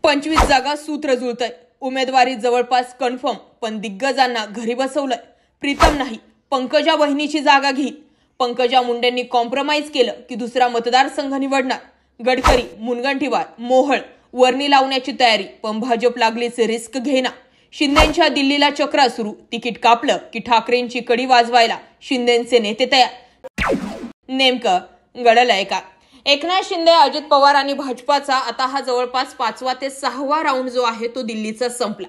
25 जागा सूत्र जुळतंय. उमेदवारी जवळपास कन्फर्म, पण दिग्गजांना घरी बसवलंय. प्रीतम नाही, पंकजा बहिणीची जागा घेईल. पंकजा मुंडेंनी कॉम्प्रोमाइज केलं की दुसरा मतदारसंघ निवडणार. गडकरी, मुनगंटीवार, मोहोळ वर्णी लावण्याची तयारी, पण भाजप लागलीच रिस्क घेना. शिंदेंच्या दिल्लीला चक्रा सुरू. तिकीट कापलं की ठाकरेंची कडी वाजवायला शिंदेंचे नेते तयार. नेमकं घडलंय का? एकनाथ शिंदे, अजित पवार आणि भाजपाचा आता हा जवळपास 5वा ते 6वा राऊंड जो आहे तो दिल्लीचा संपला.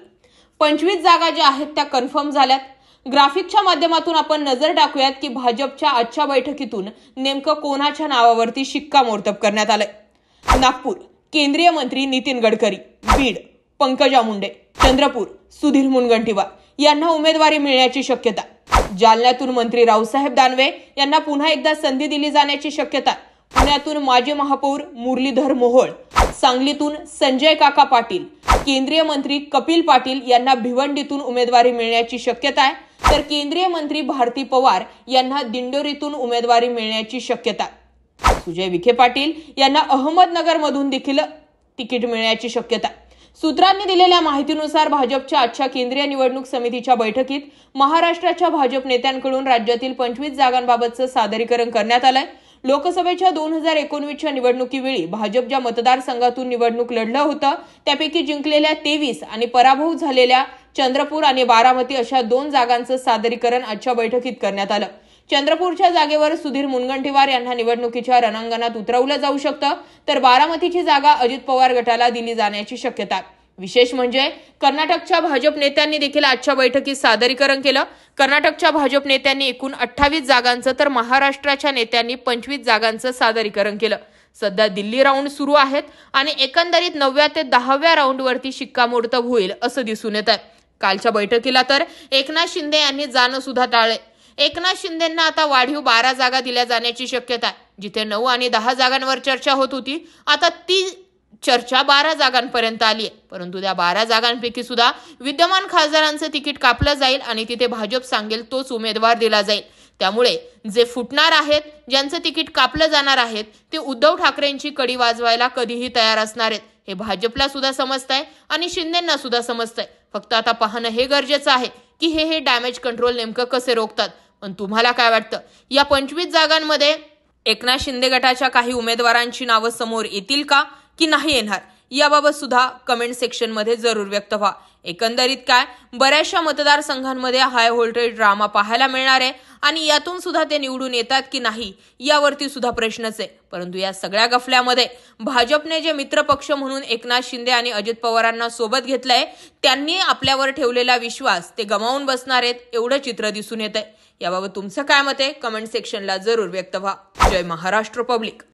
25 जागा ज्या आहेत त्या कन्फर्म झाल्यात. ग्राफिकच्या माध्यमातून आपण नजर टाकूयात की भाजपच्या आजच्या बैठकीतून नेमकं कोणाच्या नावावरती शिक्कामोर्तब करण्यात आलंय. नागपूर, केंद्रीय मंत्री नितीन गडकरी. बीड, पंकजा मुंडे. चंद्रपूर, सुधीर मुनगंटीवार यांना उमेदवारी मिळण्याची शक्यता. जालन्यातून मंत्री रावसाहेब दानवे यांना पुन्हा एकदा संधी दिली जाण्याची शक्यता. पुण्यातून माजी महापौर मुरलीधर मोहोळ. सांगलीतून संजय काका पाटील. केंद्रीय मंत्री कपिल पाटील यांना भिवंडीतून उमेदवारी मिळण्याची शक्यता आहे. तर केंद्रीय मंत्री भारती पवार यांना दिंडोरीतून उमेदवारी मिळण्याची शक्यता. सुजय विखे पाटील यांना अहमदनगर मधून देखील तिकीट मिळण्याची शक्यता. सूत्रांनी दिलेल्या माहितीनुसार भाजपच्या आजच्या केंद्रीय निवडणूक समितीच्या बैठकीत महाराष्ट्राच्या भाजप नेत्यांकडून राज्यातील 25 जागांबाबतचं सादरीकरण करण्यात आलंय. लोकसभेच्या 2019च्या निवडणुकीवेळी भाजप ज्या मतदारसंघातून निवडणूक लढलं होतं त्यापैकी जिंकलेल्या 23 आणि पराभव झालेल्या चंद्रपूर आणि बारामती अशा 2 जागांचं सादरीकरण आजच्या बैठकीत करण्यात आलं. चंद्रपूरच्या जागेवर सुधीर मुनगंटीवार यांना निवडणुकीच्या रणांगणात उतरवलं जाऊ शकतं, तर बारामतीची जागा अजित पवार गटाला दिली जाण्याची शक्यता. विशेष म्हणजे कर्नाटकच्या भाजप नेत्यांनी देखील आजच्या बैठकीत सादरीकरण केलं. कर्नाटकच्या भाजप नेत्यांनी एकूण 28 जागांचं तर महाराष्ट्राच्या नेत्यांनी 25 जागांचं सादरीकरण केलं. सध्या दिल्ली राऊंड सुरू आहेत आणि एकंदरीत 9व्या ते 10व्या राऊंडवरती शिक्कामोर्तब होईल असं दिसून येत आहे. कालच्या बैठकीला तर एकनाथ शिंदे यांनी जाणं सुद्धा टाळलंय. एकनाथ शिंदेंना आता वाढीव 12 जागा दिल्या जाण्याची शक्यता आहे. जिथे 9 आणि 10 जागांवर चर्चा होत होती, आता ती चर्चा 12 जागांपर्यंत आली आहे. परंतु त्या 12 जागांपैकी सुद्धा विद्यमान खासदारांचं तिकीट कापलं जाईल आणि तिथे भाजप सांगेल तोच उमेदवार दिला जाईल. त्यामुळे जे फुटणार आहेत, ज्यांचं तिकीट कापलं जाणार आहेत, ते उद्धव ठाकरेंची कडी वाजवायला कधीही तयार असणार आहेत. हे भाजपला सुद्धा समजतंय आणि शिंदेंना सुद्धा समजतंय. फक्त आता पाहणं हे गरजेचं आहे की हे डॅमेज कंट्रोल नेमकं कसे रोखतात. पण तुम्हाला काय वाटतं, या 25 जागांमध्ये एकनाथ शिंदे गटाच्या काही उमेदवारांची नावं समोर येतील का की नाही येणार, याबाबत सुद्धा कमेंट सेक्शन मध्ये जरूर व्यक्त व्हा. एकंदरीत काय, बऱ्याचशा मतदारसंघांमध्ये हाय व्होल्टेज ड्रामा पाहायला मिळणार आहे आणि यातून सुद्धा ते निवडून येतात की नाही यावरती सुद्धा प्रश्नच आहे. परंतु या सगळ्या गफल्यामध्ये भाजपने जे मित्रपक्ष म्हणून एकनाथ शिंदे आणि अजित पवारांना सोबत घेतलंय, त्यांनी आपल्यावर ठेवलेला विश्वास ते गमावून बसणार आहेत, एवढं चित्र दिसून येत आहे. याबाबत तुमचं काय मत आहे, कमेंट सेक्शनला जरूर व्यक्त व्हा. जय महाराष्ट्र पब्लिक.